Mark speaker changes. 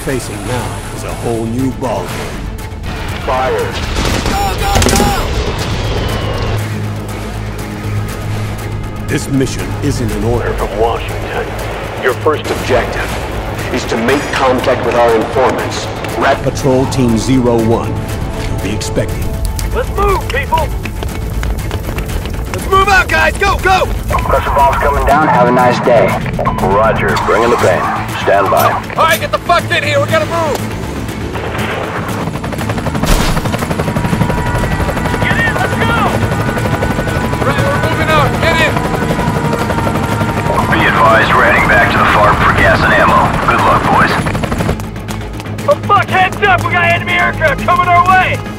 Speaker 1: facing now is a whole new ballgame.
Speaker 2: Fire.
Speaker 3: Go, go, go!
Speaker 1: This mission isn't in order.
Speaker 2: From Washington. Your first objective is to make contact with our informants.
Speaker 1: Rat Patrol Team 01. You'll be expecting.
Speaker 3: Let's move, people! Let's move out, guys! Go, go!
Speaker 4: Pressure bomb's coming down. Have a nice day.
Speaker 2: Roger. Bring in the band. Stand by.
Speaker 3: All right, get the fuck in here. We gotta move. Get in. Let's go. Right, we're moving out. Get in.
Speaker 2: Be advised, we're heading back to the farm for gas and ammo. Good luck, boys.
Speaker 3: Oh fuck! Heads up. We got enemy aircraft coming our way.